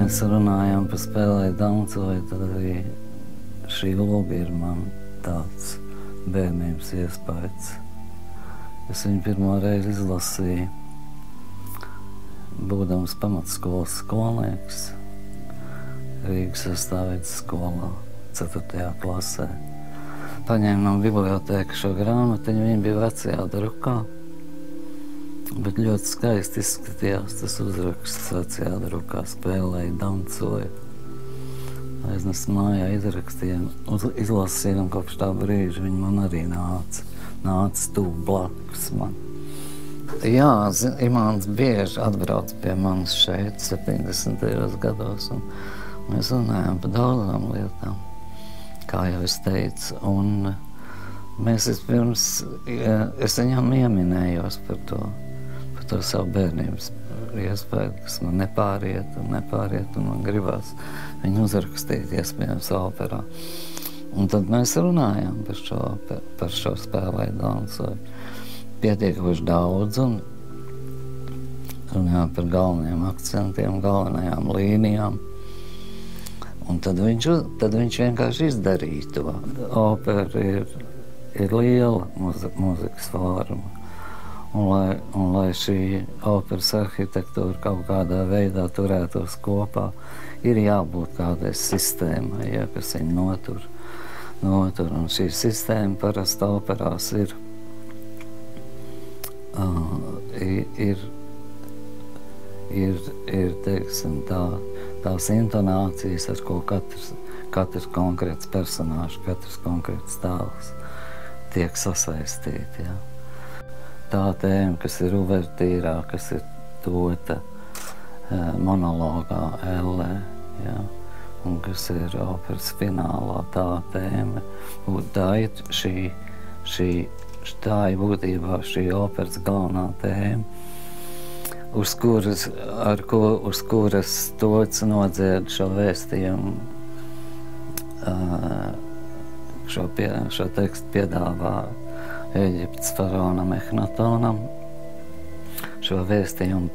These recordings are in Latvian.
mēs runājam par spēlēt dancoju, tad arī šī loga ir man tāds bērnības iespējas. Es viņu pirmo reizi izlasīju, būdams pamatskolas skolnieks Rīgas sastāvītas skolā, 4. klasē. Paņēmu no bibliotēkas šo grāmatiņu, viņa bija vecajā drukā, bet ļoti skaisti izskatījās tas uzraksts vecajā drukā, spēlēja, dancoja. Aiznesu mājā, izlasīju, un kopš tā brīža viņa man arī nāca tuvu blakus man. Jā, Imants bieži atbrauc pie manis šeit 70. gados, un mēs runājām par daudzām lietām, kā jau es teicu, un mēs vispirms, es viņam ieminējos par to savu bērnības iespēju, kas man nepāriet, un man gribās viņu uzrakstīt, iespējams, operā. Un tad mēs runājām par šo spēlēju dancoju pietiekoši daudz, un runājām par galvenajiem akcentiem, galvenajām līnijām. Un tad viņš vienkārši izdarīja to. Opera ir liela mūzikas forma. Un lai šī operas arhitektūra kaut kādā veidā turētos kopā, ir jābūt kādai sistēmai, ja, kas viņu notur. Un šī sistēma parasti operās ir teiksim, tās intonācijas, ar ko katrs konkrēts personāžs, katrs konkrēts tēls tiek sasaistīti. Ja. Tā tēma, kas ir uvertīrā, kas ir dota monologā ellē, ja, un kas ir operas finālā, tā tēma. Tā ir būtībā šī operas galvenā tēma, uz kuras Tots nodzied šo vēstījumu, šo tekstu piedāvā Ēģiptes faraonam Ehnatonam, šo vēstījumu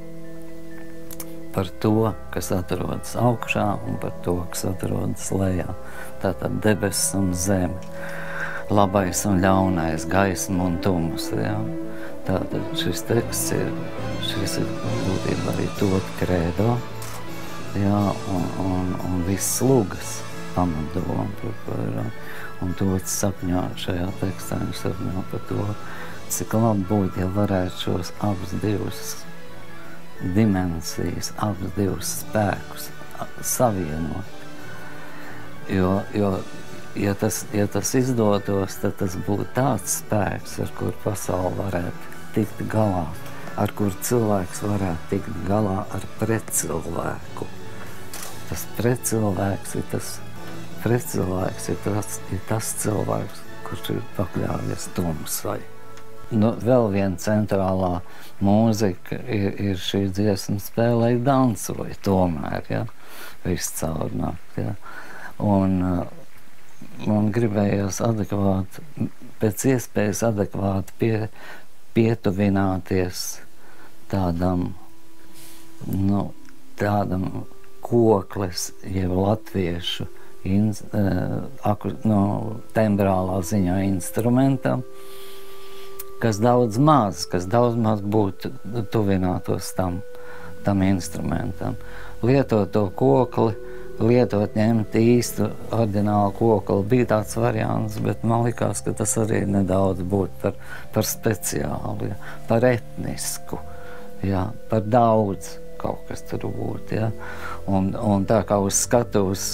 par to, kas atrodas augšā, un par to, kas atrodas lejā. Tātad debesis un zeme, labais un ļaunais, gaisma un tums. Ja? Tātad šis teksts ir būtībā arī Tota kredo, ja? un viss lugas pamatdoma. Un Tots sapņo šajā tekstā, viņš sapņo par to, cik labi būtu, ja varētu šos abus divus dimensijas, abus divus spēkus savienot. Jo ja tas izdotos, tad tas būtu tāds spēks, ar kuru pasauli varētu tikt galā, ar kuru cilvēks varētu tikt galā ar pretcilvēku. Tas pretcilvēks ir tas cilvēks, kurš ir pakļāvies tumsai. Vēl viena centrālā mūzika ir šī dziesma spēlēja dancoja tomēr, ja, viss caur nakti, ja. Un man gribējās pēc iespējas adekvāti pietuvināties tādam kokles, jeb latviešu tembrālā ziņā instrumentam, kas daudz maz būtu tuvinātos tam instrumentam. Lietot to kokli, ņemt īstu ordinālu kokli, bija tāds variants, bet man likās, ka tas arī nedaudz būtu par speciālu, ja, par etnisku, ja, par daudz kaut kas tur būtu. Ja. Un tā kā uz skatuves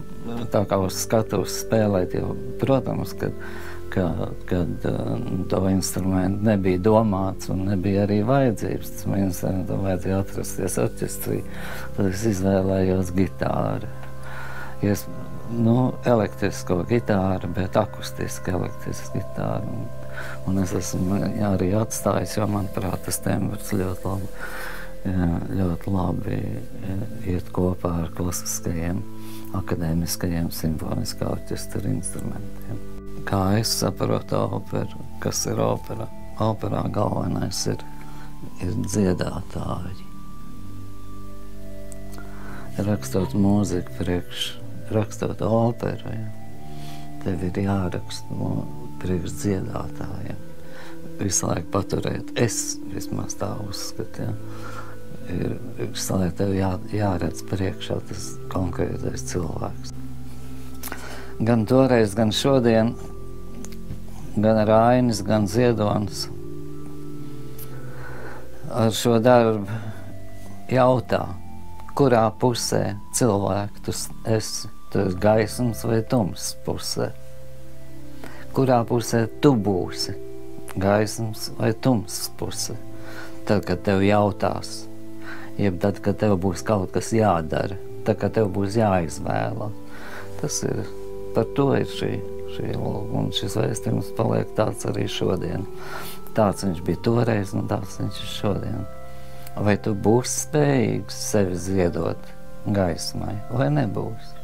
spēlēt, jo, protams, kad to instrumentu nebija domāts un nebija arī vajadzības, tas instrumentam vajadzēja atrasties orķestrī, tad es izvēlējos gitāru. Elektrisko gitāru, bet akustiski elektrisku gitāru. Un es esmu arī atstājis, jo, manuprāt, tas tembrs ļoti labi iet kopā ar klasiskajiem, akadēmiskajiem simfoniskā orķestra instrumentiem. Kā es saprotu operu, kas ir opera? Operā galvenais ir dziedātāji. rakstot mūziku rakstot operu, ja. Tev ir jāraksta priekš dziedātājiem. Visu laiku paturēt, es vismaz tā uzskatu, ja. Ir visu laiku tev jāredz priekšā tas konkrētais cilvēks. Gan toreiz, gan šodien, gan Rainis, gan Ziedonis ar šo darbu jautā, kurā pusē cilvēku tu esi gaismas vai tumsas pusē. Kurā pusē tu būsi gaismas vai tumsas pusē. Tad, kad tev jautās, jeb tad, kad tev būs kaut kas jādara, tad, kad tev būs jāizvēlās. Tas ir, par to ir šī lūga, un šis vēstījums paliek tāds arī šodien. Tāds viņš bija toreiz, un tāds viņš ir šodien. Vai tu būsi spējīgs sevi ziedot gaismai, vai nebūsi?